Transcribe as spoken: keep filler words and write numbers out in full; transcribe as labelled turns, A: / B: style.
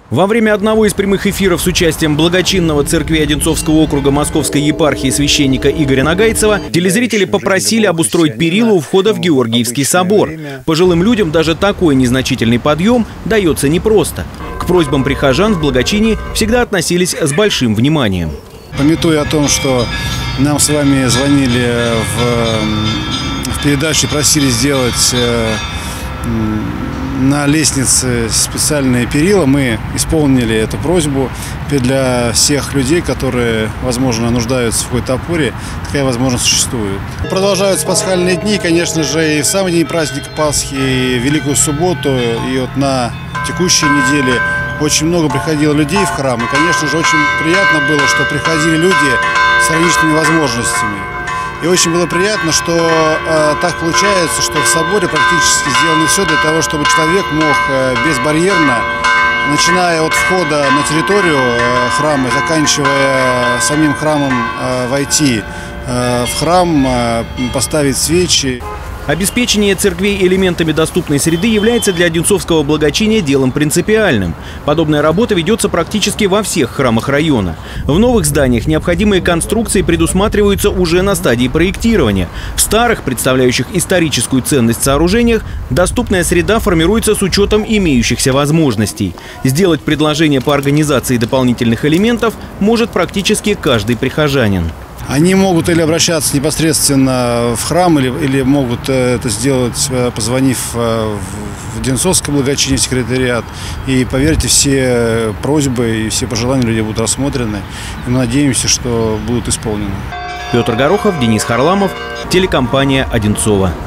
A: Во время одного из прямых эфиров с участием благочинного церкви Одинцовского округа Московской епархии священника Игоря Нагайцева телезрители попросили обустроить перила у входа в Георгиевский собор. Пожилым людям даже такой незначительный подъем дается непросто. К просьбам прихожан в благочине всегда относились с большим вниманием.
B: Памятуя о том, что нам с вами звонили в, в передаче, просили сделать на лестнице специальные перила, мы исполнили эту просьбу. Для всех людей, которые, возможно, нуждаются в какой-то опоре, такая возможность существует. Продолжаются пасхальные дни, конечно же, и в самый день праздника Пасхи, и в Великую Субботу, и вот на текущей неделе очень много приходило людей в храм. И, конечно же, очень приятно было, что приходили люди с различными возможностями. И очень было приятно, что э, так получается, что в соборе практически сделано все для того, чтобы человек мог э, безбарьерно, начиная от входа на территорию э, храма, заканчивая самим храмом, э, войти э, в храм, э, поставить свечи.
A: Обеспечение церквей элементами доступной среды является для одинцовского благочиния делом принципиальным. Подобная работа ведется практически во всех храмах района. В новых зданиях необходимые конструкции предусматриваются уже на стадии проектирования. В старых, представляющих историческую ценность сооружениях, доступная среда формируется с учетом имеющихся возможностей. Сделать предложение по организации дополнительных элементов может практически каждый прихожанин.
B: Они могут или обращаться непосредственно в храм, или, или могут это сделать, позвонив в Одинцовское благочиние, секретариат. И поверьте, все просьбы и все пожелания людей будут рассмотрены. И мы надеемся, что будут исполнены.
A: Петр Горохов, Денис Харламов, телекомпания «Одинцово».